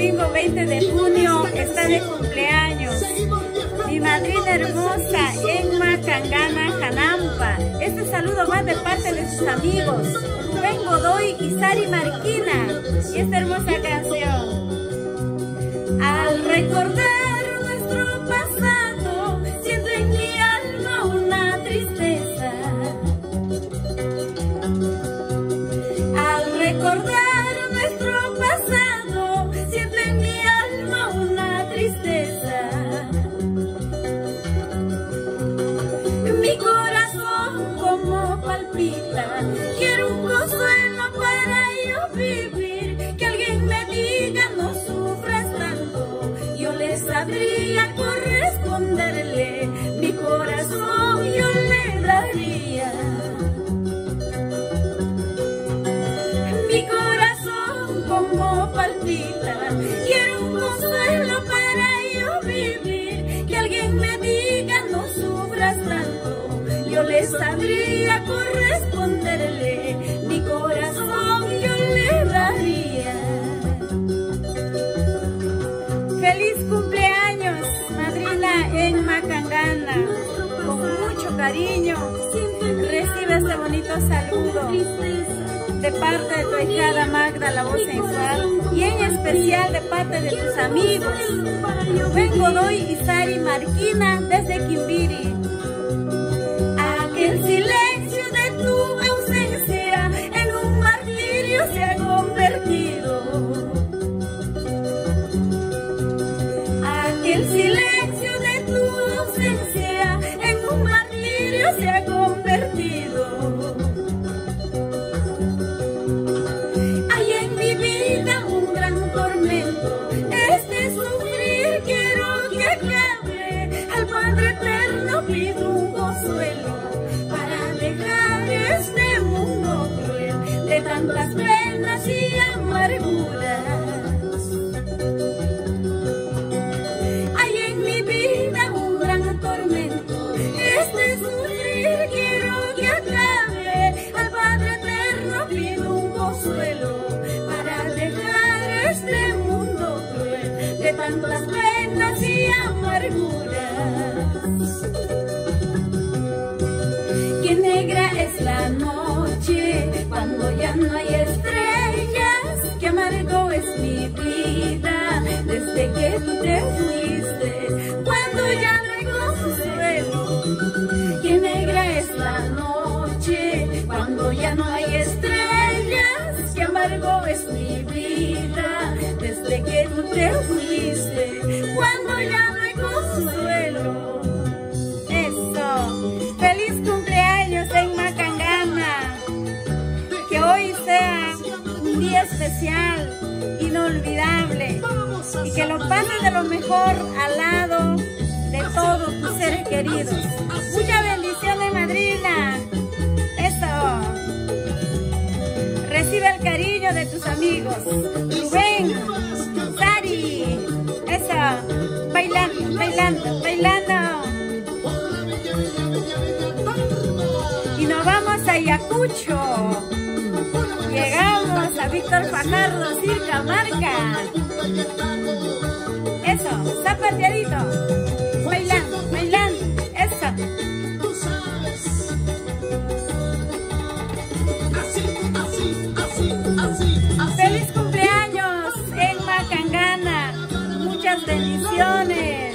domingo 20 de junio está de cumpleaños mi madrina hermosa en Macangana, Janampa. Este saludo va de parte de sus amigos Rubén Godoy y Sari Marquina. Y esta hermosa canción. Al recordar nuestro pasado, siento en mi alma una tristeza. Al recordar nuestro pasado, siento en mi alma una tristeza. Mi corazón como palpita, quiero un consuelo para yo vivir. Que alguien me diga no sufras tanto, yo le sabría corresponderle. Mi corazón yo le daría. Mi corazón como palpita, quiero un consuelo para yo vivir. Que alguien me diga no sufras tanto, yo le sabría corresponderle. Mi corazón yo le daría. Feliz cumpleaños, madrina en Macangana. Con mucho cariño recibe este bonito saludo de parte de tu hijada Magda, la voz sensual, y en especial de parte de tus amigos Rubén Godoy y Sari Marquina desde Quimbiri. Aquel silencio de tu ausencia en un martirio se ha convertido. Aquel silencio de tu ausencia en un martirio se ha convertido. Hay en mi vida un gran tormento, este sufrir quiero que acabe. Al Padre Eterno pido un consuelo para dejar este mundo cruel de tantas penas y amarguras. Hay en mi vida un gran tormento, este sufrir quiero que acabe. Al Padre Eterno pido un consuelo para dejar este mundo cruel de tantas penas y amarguras. Qué negra es la noche cuando ya no hay estrellas, qué amargo es mi vida desde que tú te fuiste, cuando ya no hay consuelo. Qué negra es la noche cuando ya no hay estrellas, qué amargo es mi vida desde que tú te fuiste, cuando ya no hay consuelo. Eso, feliz cumpleaños en Macangana, que hoy sea un día especial, inolvidable, y que lo pases de lo mejor al lado de todos tus seres queridos. Muchas bendiciones, madrina. Eso. Recibe el cariño de tus amigos Rubén, Sari. Eso. Bailando, bailando, bailando. Y nos vamos a Ayacucho. Llegamos a Víctor Fajardo, Circa Marca. Eso, zapateadito. Bailando, bailando. Eso. Feliz cumpleaños en Macangana. Muchas bendiciones.